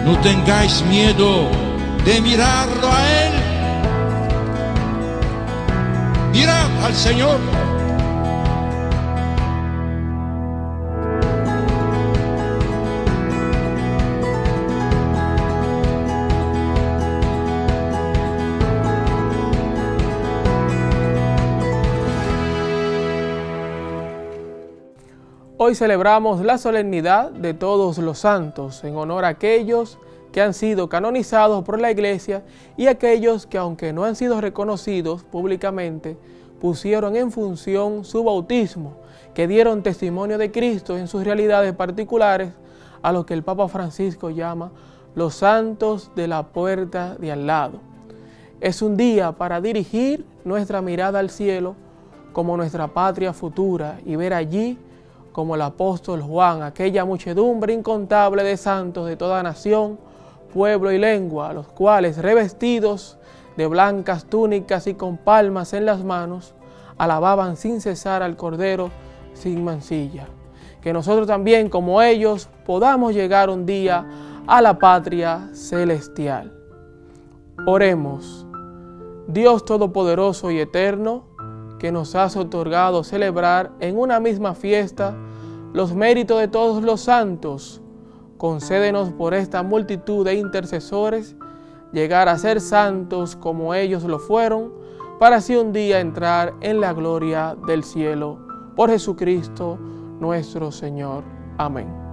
No tengáis miedo de mirarlo a Él. Mirad al Señor. Hoy celebramos la solemnidad de todos los santos en honor a aquellos que han sido canonizados por la Iglesia y aquellos que, aunque no han sido reconocidos públicamente, pusieron en función su bautismo, que dieron testimonio de Cristo en sus realidades particulares, a lo que el Papa Francisco llama los santos de la puerta de al lado. Es un día para dirigir nuestra mirada al cielo como nuestra patria futura y ver allí, como el apóstol Juan, aquella muchedumbre incontable de santos de toda nación, pueblo y lengua, los cuales, revestidos de blancas túnicas y con palmas en las manos, alababan sin cesar al Cordero sin mancilla. Que nosotros también, como ellos, podamos llegar un día a la patria celestial. Oremos. Dios Todopoderoso y Eterno, que nos has otorgado celebrar en una misma fiesta los méritos de todos los santos, concédenos por esta multitud de intercesores llegar a ser santos como ellos lo fueron, para así un día entrar en la gloria del cielo. Por Jesucristo nuestro Señor. Amén.